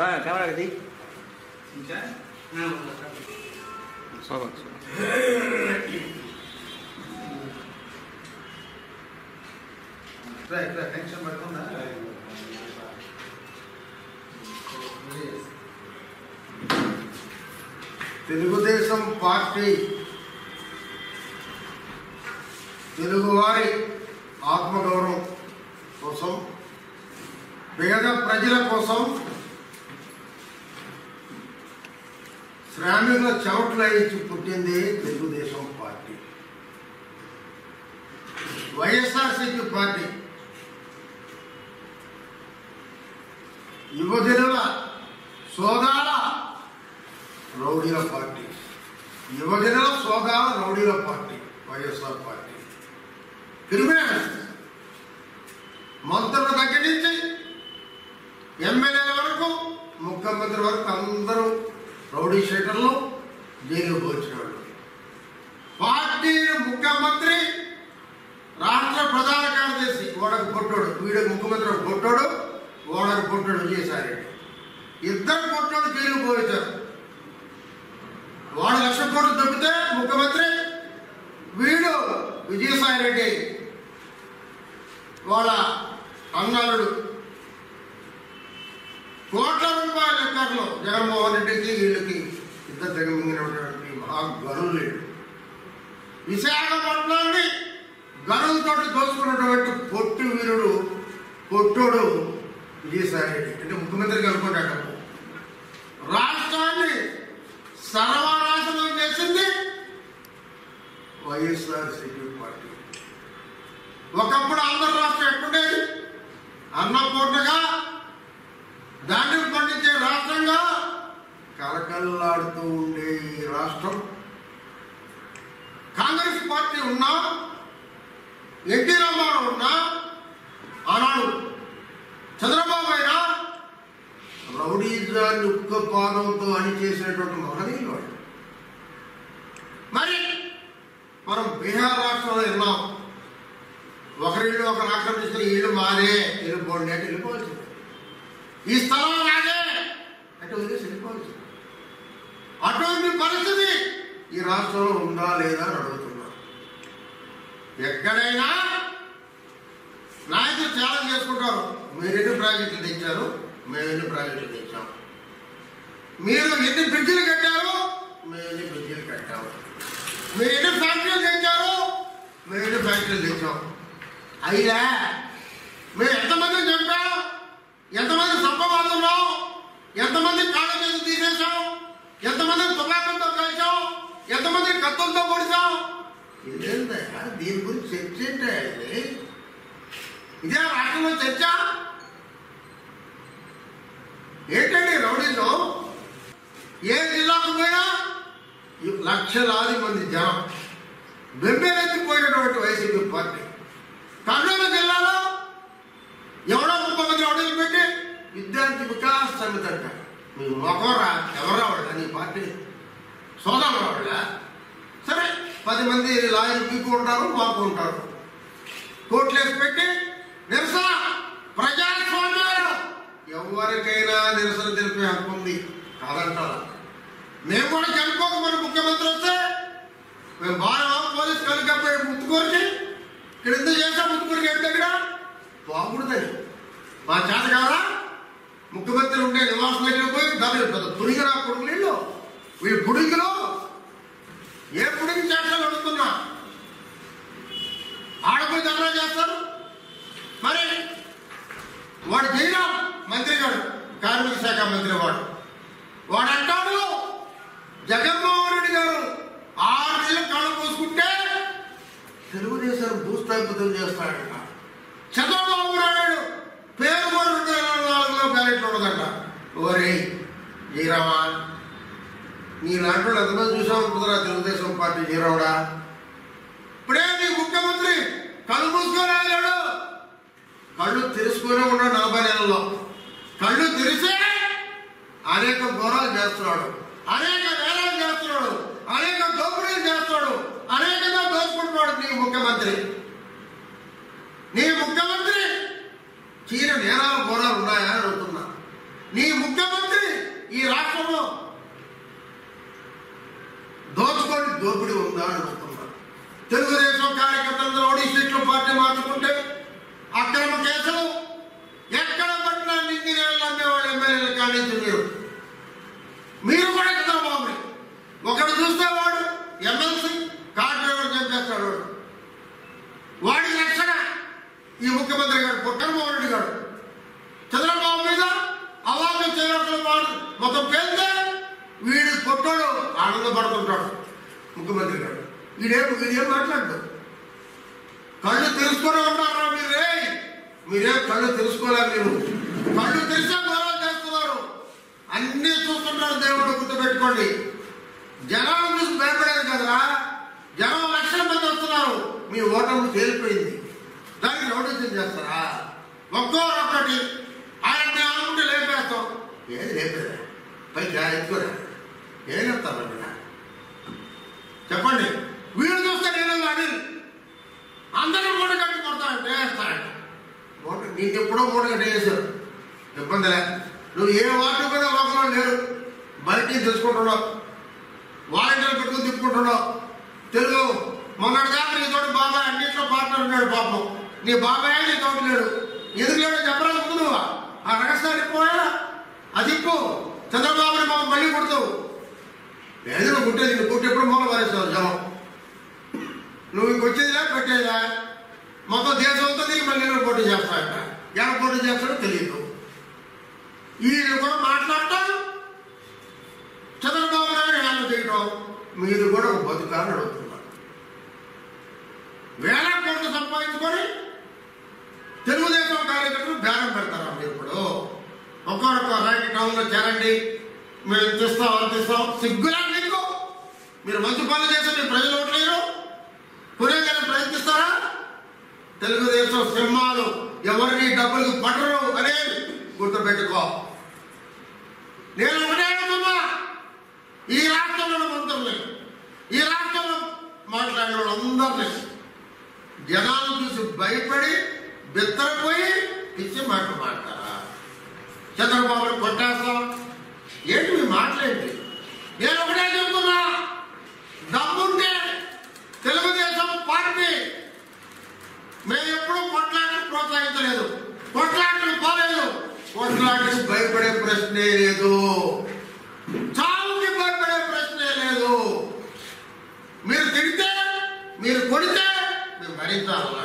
Camera दी Telugu Desam party తెలుగువారి ఆత్మగౌరవం కోసం పేద ప్రజల కోసం శ్రామికుల చెమటలు ఇచ్చి పుట్టింది తెలుగుదేశం పార్టీ. వైఎస్ఆర్సీపీ పార్టీ యువజనుల సోదాల రౌడీల పార్టీ, యువజనుల సోదాల రౌడీల పార్టీ వైఎస్ఆర్ పార్టీ. క్రిమినల్స్ మంత్రుల దగ్గర నుంచి ఎమ్మెల్యేల వరకు ముఖ్యమంత్రి వరకు అందరూ రౌడీ షీటర్లు జైలు పోల్చిన వాళ్ళు. పార్టీ ముఖ్యమంత్రి రాష్ట్ర ప్రధాన కార్యదర్శి ఓడకు పొట్టోడు, వీడికి ముఖ్యమంత్రి పొట్టోడు, ఓడకు పొట్టోడు విజయసాయిరెడ్డి, ఇద్దరు పొట్టోడు జైలు పోయించారు. వాడు 1,00,000 కోట్లు దొబ్బితే ముఖ్యమంత్రి, వీడు విజయసాయిరెడ్డి వాళ్ళ అన్నాడు కోట్ల రూపాయల లెక్కర్లు జగన్మోహన్ రెడ్డికి వీళ్ళకి ఇద్దరు తెగమింగినటువంటి మహాగరులు. విశాఖపట్నాన్ని గరులతో దోచుకున్నటువంటి పొట్టి వీరుడు పొట్టోడు విజయసాయిరెడ్డి, అంటే ముఖ్యమంత్రికి అనుకుంటాడు. రాష్ట్రాన్ని సర్వనాశనం చేసింది వైఎస్ఆర్సీపీ పార్టీ. ఒకప్పుడు ఆంధ్ర రాష్ట్రం ఎక్కడుండేది? అన్నపూర్ణగా ధాన్యం పండించే రాష్ట్రంగా కలకల్లాడుతూ ఉండే ఈ రాష్ట్రం కాంగ్రెస్ పార్టీ ఉన్నా, ఎన్టీ రామారావు ఉన్నా, ఆనాడు చంద్రబాబు అయినా రౌడీజాన్ని ఉక్క పాదంతో అణిచేసినటువంటి మహనీయులు వాళ్ళు. మరి మనం బీహార్ రాష్ట్రంలో ఉన్నాం. ఒకరిళ్ళు ఒక రాష్ట్రం తీసుకుని ఇళ్ళు మారే వెళ్ళిపోండి అంటే వెళ్ళిపోవాల్సింది. ఈ స్థలం నాదే అంటే వదిలేసి వెళ్ళిపోవాల్సింది. అటువంటి పరిస్థితి ఈ రాష్ట్రంలో ఉందా లేదా అని అడుగుతున్నా. ఎక్కడైనా నాయకులు ఛాలెంజ్ చేసుకుంటారు, మీరు ఎన్ని ప్రాజెక్టులు తెచ్చారు, మేము ఎన్ని ప్రాజెక్టులు తెచ్చాం, మీరు ఎన్ని బ్రిడ్జిలు కట్టారు, మేము ఎన్ని బ్రిడ్జిలు కట్టాము, మీరు ఎన్ని ఫ్యాక్టరీలు తెచ్చారు, మేము ఎన్ని ఫ్యాక్టరీలు తెచ్చాం. అయినా మేము ఎంతమందిని చంపాం, ఎంతమంది సంపవాదున్నాం, ఎంతమంది కాళ్ళ తీసేసాం, ఎంతమంది తుపాకులతో కలిసాం, ఎంతమంది కత్తులతో పొడిచాం. ఇదేందా దీని గురించి చర్చ ఏంటి? ఇదే రాష్ట్రంలో చర్చ ఏంటండి? రౌడీలో ఏ జిల్లాకు పోయినా లక్షలాది మంది జనం బెంబేలెత్తిపోయినటువంటి వైసీపీ పార్టీ. కర్నూలు జిల్లాలో ఎవడో 30 మంది రౌడీలు పెట్టి విద్యార్థి వికాస్ సమితి అంట. మీ మొగరా ఎవరా వాళ్ళ నీ పార్టీ సోదరు వాళ్ళ? సరే 10 మంది లాయర్లు మీకు ఉంటారు, మాకు ఉంటారు. కోట్లేసి పెట్టి నిరసన, ప్రజాస్వామ్యం, ఎవరికైనా నిరసన తెలిపే హక్కు ఉంది కాదంటారా? మేము కూడా చనిపోకమని ముఖ్యమంత్రి వస్తే మేము బాగా పోలీసు కలిగిపోయి ముత్తుకోరికి ఇక్కడ ఎందుకు చేసా, ముత్తుకోరికి ఏంటి దగ్గర బాగుంటుందని మా చేత కాదా? ముఖ్యమంత్రి ఉండే నివాసం దగ్గర పోయి దాని పుడిగి నా పుడుగులు వీళ్ళు పుడిగిలో ఏ పుడిగి చేస్తాను అడుగుతున్నా. ఆడపోయి ధర్నా చేస్తారు. మరి వాడు జైరా మంత్రి గారు, కార్మిక శాఖ మంత్రి వాడు అంటాడు జగన్మోహన్ రెడ్డి గారు 6 నెలలు కళ్ళు పోసుకుంటే తెలుగుదేశం భూస్థాపితం చేస్తాడంట. చంద్రబాబు నాయుడు పేరు కూడా 2024లో బ్యాలెట్ ఉండదంట. ఓరే జయరామా, నీ లాంటి వాళ్ళు ఎంతమంది చూసా ఉంటుందిరా తెలుగుదేశం పార్టీ జయరావుడా? ఇప్పుడే నీ ముఖ్యమంత్రి కళ్ళు మూసుకొని వెళ్ళాడు. కళ్ళు తెరుచుకునే ఉన్నాడు 40 నెలల్లో. కళ్ళు తెరిసే అనేక ఘోరాలు చేస్తున్నాడు, అనేక నేరాలు చేస్తున్నాడు, అనేక దోపిడీలు చేస్తున్నాడు, అనేకంగా దోచుకుంటున్నాడు నీ ముఖ్యమంత్రి. నీ ముఖ్యమంత్రి చీర నేరాలు ఘోరాలు ఉన్నాయా అని అడుగుతున్నా. నీ ముఖ్యమంత్రి ఈ రాష్ట్రంలో దోపిడీ ఉందా అని అనుకుంటున్నారు. తెలుగుదేశం కార్యకర్తలందరూ ఒడిషా పార్టీ మార్చుకుంటే అక్రమ కేసులు ఎక్కడ పట్టినా నింది నేళ్ళు అమ్మేవాళ్ళు ఎమ్మెల్యేలు కానించి మీరు కూడా చంద్రబాబుని ఒకడు చూస్తే వాడు ఎమ్మెల్సీ కార్ డ్రైవర్ చంపేస్తాడు. వాడికి రక్షణ ఈ ముఖ్యమంత్రి గారు జగన్మోహన్ రెడ్డి గారు చంద్రబాబు మీద అవార్డు చేయవలసిన వాడు మొత్తం పేరుతే వీడి పొట్టోడు ఆనందపడుతుంటాడు ముఖ్యమంత్రి గారు. వీడేం మాట్లాడు కళ్ళు తెలుసుకొని ఉంటారా మీరేం కళ్ళు తెలుసుకోలేరు. మీరు కళ్ళు తెలిసే గౌరవం చేస్తున్నారు. అన్నీ చూస్తుంటారు. దేవుడు గుర్తుపెట్టుకోండి. జనాలు చూసి భయపడేది కదరా. జనం లక్షల మంది వస్తున్నారు. మీ ఓటమి తేలిపోయింది. దానికి నోటీసులు చేస్తారా? ఒక్కొక్కటి ఆయన అనుకుంటే లేపేస్తాం. ఏది లేపేదా పైకి ఎత్తుకోరా ఏం చెప్తారు చెప్పండి. వీడు చూస్తే నేను కానీ అందరూ మూట కట్టి కొడతానంటే వేస్తానంట. నీకు ఎప్పుడో మూట కట్టి వేసారు ఇబ్బంది లే. నువ్వు ఏ వాటి కూడా లోకంలో లేరు. బయటికి తెలుసుకుంటున్నావు. వాలంటీర్లు పెట్టుకుని తిప్పుకుంటున్నావు. తెలుగు మొన్నటి దాకా నీ తోటి బాబాయ్ అన్నింటిలో పార్ట్నర్ ఉన్నాడు. పాపం నీ బాబాయ్ నీ తోటి లేడు. ఎందుకు లేడు చెప్పరా ముందు నువ్వు ఆ రహస్యాన్ని పోయా అది ఇప్పు. చంద్రబాబుని బాబు మళ్ళీ కొడతావు. లేదు నువ్వు కుట్టేది నువ్వు కుట్టి ఎప్పుడు మూల పారేస్తావు జనం. నువ్వు ఇంకొచ్చేదిలా పెట్టేదా మొత్తం దేశం అంతా తిరిగి మళ్ళీ పోటీ చేస్తాడట. ఎలా పోటీ చేస్తాడో తెలియదు. వీళ్ళు కూడా మాట్లాడటం చంద్రబాబు నాయుడు హ్యాండిల్ చేయటం మీరు కూడా ఒక బతుకాన్ని అడుగుతున్నారు. వేల కోట్లు సంపాదించుకొని తెలుగుదేశం కార్యకర్తలు బేరం పెడతారా? మీరు ఇప్పుడు ఒక్కొక్క టౌన్లో చేరండి, మేము ఇంతిస్తాం అంతిస్తాం. సిగ్గులా మీకు? మీరు మంచి పనులు చేస్తే మీ ప్రజలు ఓట్లేరు. కొనేదాన్ని ప్రయత్నిస్తారా? తెలుగుదేశం సింహాలు ఎవరిని డబ్బులకు పట్టరు అనేది గుర్తుపెట్టుకో. నేను ఒకటే అడుగుతున్నా, ఈ రాష్ట్రంలో మంత్రుల్ని, ఈ రాష్ట్రంలో మాట్లాడిన వాళ్ళందరినీ జనాలు చూసి భయపడి బిత్తరపోయి పిచ్చి మాటలు మాట్లాడతారా? చంద్రబాబుని కొట్టేస్తాం ఏంటి మీ మాట్లాడేంటి? నేను ఒకటే చెబుతున్నా, దమ్ముంటే తెలుగుదేశం పార్టీ మేము ఎప్పుడూ కొట్లాటలు ప్రోత్సహించలేదు, కొట్లాటలు పోలేదు, కొట్లాటలు భయపడే ప్రశ్నే లేదు, చావుకి భయపడే ప్రశ్నే లేదు. మీరు తిడితే మీరు కొడితే మేము భరించాలా?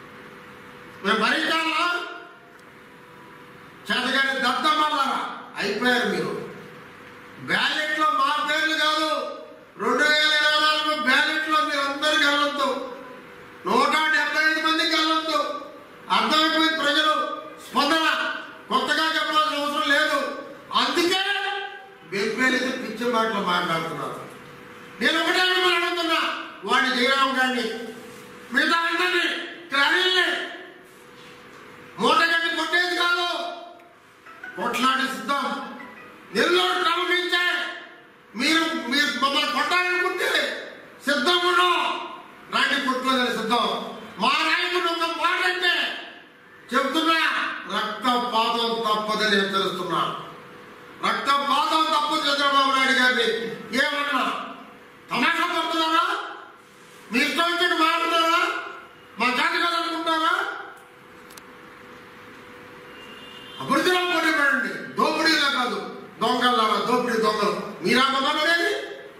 చేతగాని దద్దమల్లారా అయిపోయారు మీరు. బ్యాలెట్లో మా పేర్లు కాదు, 2024 బ్యాలెట్లో మీరు అందరికి వెళ్ళొద్దు, 175 మందికి వెళ్ళొద్దు. అర్థమైపోయింది ప్రజలు స్పందన. కొత్తగా చెప్పాల్సిన అవసరం లేదు. అందుకే బెంపేలైతే పిచ్చి మాటలు మాట్లాడుతున్నారు. నేను ఒకటే అడుగుతున్నా, వాడిని జయరామ్ గారిని మిగతా అందరినీ క్రమీల్ని మూటగడ్డి కొట్టేది కాదు, కొట్లాడి సిద్ధం. నెల్లూరు క్రమించే మీరు మమ్మల్ని కొట్టాలనుకుంటే సిద్ధం ఉన్నాం. రాండి కొట్టుకోదని సిద్ధం. మా నాయకుడు ఒక మాట అంటే చెప్తున్నా, రక్తపాతం తప్పదని హెచ్చరిస్తున్నా. రక్తపాతం తప్పదు. చంద్రబాబు నాయుడు గారిని ఏమన్నా తమాషా పడుతున్నారా? మీ ఇష్టం వచ్చి మాట్లాడతారా? మా జాతి కదనుకుంటారా? అభివృద్ధిలో పోటీ పడండి. దోపిడీలో కాదు, దొంగలారా దోపిడీ దొంగలు. మీరామనేది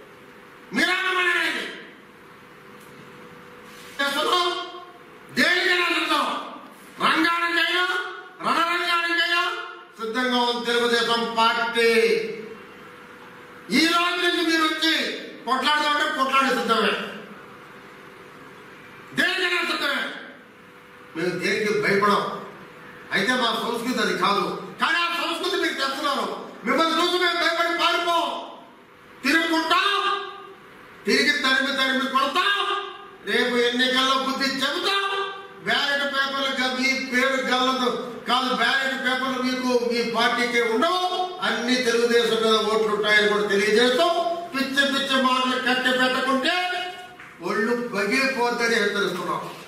దేనికైనా సిద్ధం. రంగానికైనా రణరంగానికైనా సిద్ధంగా ఉంది తెలుగుదేశం పార్టీ. ఈ రోజు నుంచి మీరు వచ్చి కొట్లాడుతుంటే కొట్లాడే సిద్ధమే, దేనికైనా సిద్ధమే. మేము దేనికి భయపడం. అయితే మా సంస్కృతి అది కాదు. కానీ ఆ సంస్కృతి మీకు తెస్తున్నారు. మిమ్మల్ని చూసి మేము భయపడి పారిపోం. తిరుగుకుంటాం, తిరిగి తరిమి కొడతాం. రేపు ఎన్నికల్లో బుద్ధి చెబుతాం. బ్యాలెట్ పేపర్లు మీ పేరు గల్లదు కాదు, బ్యాలెట్ పేపర్లు మీకు మీ పార్టీకి ఉండవు. అన్ని తెలుగుదేశం మీద ఓట్లు ఉంటాయని కూడా తెలియజేస్తూ పిచ్చి మాటలు కట్టి పెట్టకుంటే ఒళ్ళు పగిలిపోద్దని హెచ్చరిస్తున్నాం.